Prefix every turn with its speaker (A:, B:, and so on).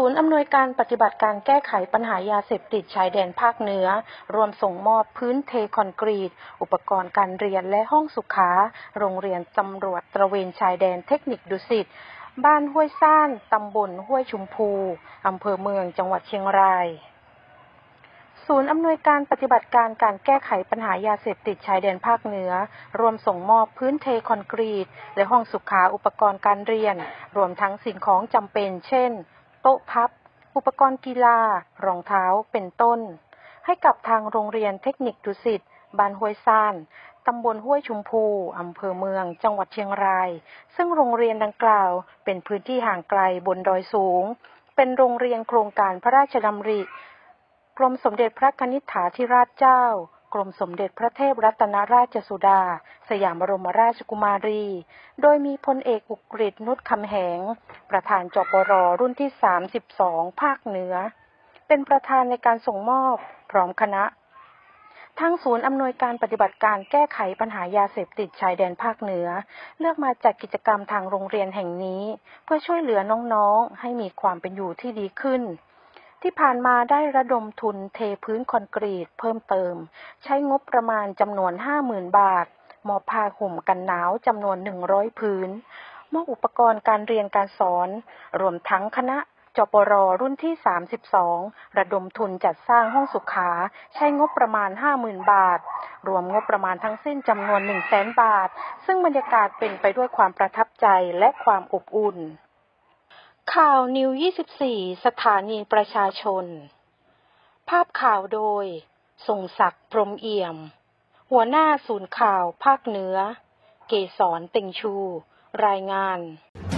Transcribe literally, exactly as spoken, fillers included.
A: ศูนย์อำนวยการปฏิบัติการแก้ไขปัญหายาเสพติดชายแดนภาคเหนือรวมส่งมอบพื้นเทคอนกรีตอุปกรณ์การเรียนและห้องสุขาโรงเรียนตำรวจตระเวนชายแดนเทคนิคดุสิตบ้านห้วยซ่านตำบลห้วยชุมพูอำเภอเมืองจังหวัดเชียงรายศูนย์อำนวยการปฏิบัติการการแก้ไขปัญหายาเสพติดชายแดนภาคเหนือรวมส่งมอบพื้นเทคอนกรีตและห้องสุขาอุปกรณ์การเรียนรวมทั้งสิ่งของจำเป็นเช่นโต๊ะพับอุปกรณ์กีฬารองเท้าเป็นต้นให้กับทางโรงเรียนเทคนิคดุสิตบ้านห้วยซ่านตำบลห้วยชุมพูอำเภอเมืองจังหวัดเชียงรายซึ่งโรงเรียนดังกล่าวเป็นพื้นที่ห่างไกลบนดอยสูงเป็นโรงเรียนโครงการพระราชดำริกรมสมเด็จพระกนิษฐาธิราชเจ้ากรมสมเด็จพระเทพรัตนราชสุดาสยามบรมราชกุมารีโดยมีพลเอกอุกฤษ นุชคำแหงประธานจปร.รุ่นที่สามสิบสองภาคเหนือเป็นประธานในการส่งมอบพร้อมคณะทางศูนย์อำนวยการปฏิบัติการแก้ไขปัญหายาเสพติดชายแดนภาคเหนือเลือกมาจัดกิจกรรมทางโรงเรียนแห่งนี้เพื่อช่วยเหลือน้องๆให้มีความเป็นอยู่ที่ดีขึ้นที่ผ่านมาได้ระดมทุนเทพื้นคอนกรีตเพิ่มเติมใช้งบประมาณจำนวน ห้าหมื่น บาทมอบผ้าห่มกันหนาวจำนวนหนึ่งร้อยพื้นมอบอุปกรณ์การเรียนการสอนรวมทั้งคณะจปร.รุ่นที่สามสิบสองระดมทุนจัดสร้างห้องสุขาใช้งบประมาณ ห้าหมื่น บาทรวมงบประมาณทั้งสิ้นจำนวน หนึ่งแสน บาทซึ่งบรรยากาศเป็นไปด้วยความประทับใจและความอบอุ่นข่าวนิวยี่สิบสี่สถานีประชาชนภาพข่าวโดยทรงศักดิ์พรหมเอี่ยมหัวหน้าศูนย์ข่าวภาคเหนือเกษรเต็งชูรายงาน